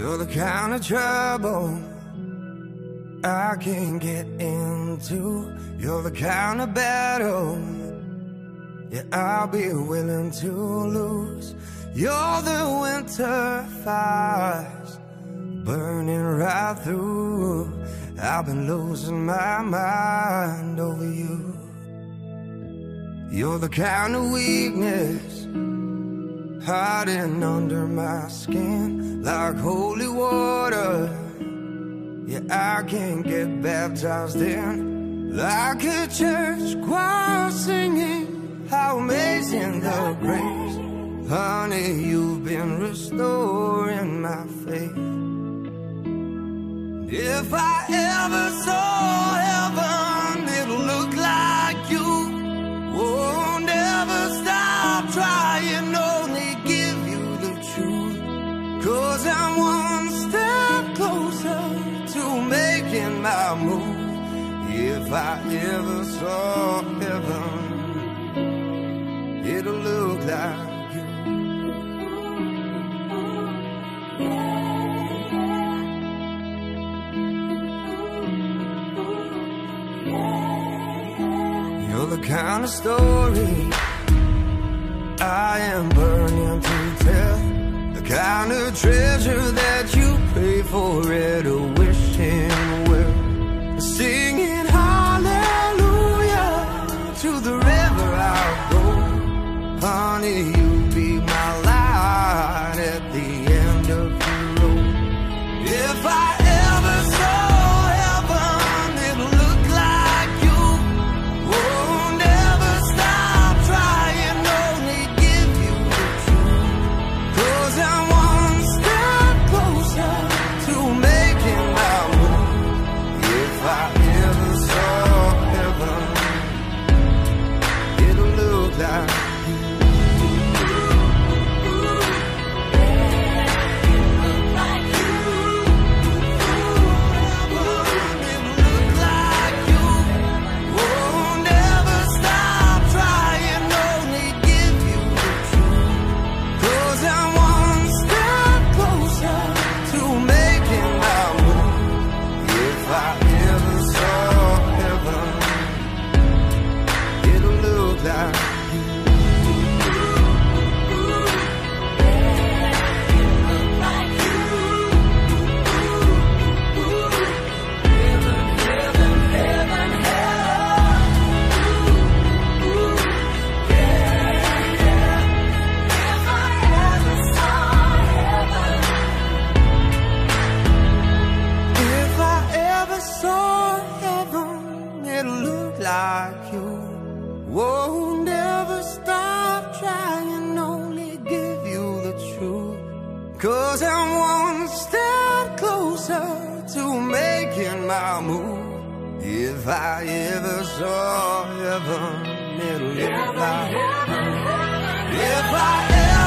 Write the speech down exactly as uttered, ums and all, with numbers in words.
You're the kind of trouble I can't get into. You're the kind of battle, yeah, I'll be willing to lose. You're the winter fires burning right through. I've been losing my mind over you. You're the kind of weakness hiding under my skin like holy water. Yeah, I can't get baptized in, like a church choir singing how amazing the grace. Honey, you've been restoring my faith. If I ever saw heaven, it'll look like you. Won't ever stop trying, only give you the truth. Cause I'm one step closer to making my move. If I ever saw heaven, it'll look like you. You're the kind of story I am burning to tell, the kind of treasure that you pray for at a wishing well, singing hallelujah to the river I'll go. Honey, you'll be my light at the end of the road. If I ever saw heaven, it'll look like you. Won't ever stop trying, only give you the truth. Cause I'm one step closer to making my move. If I ever saw heaven, it'll look like cause I'm one step closer to making my move. If I ever saw heaven, it'll look like heaven. If I ever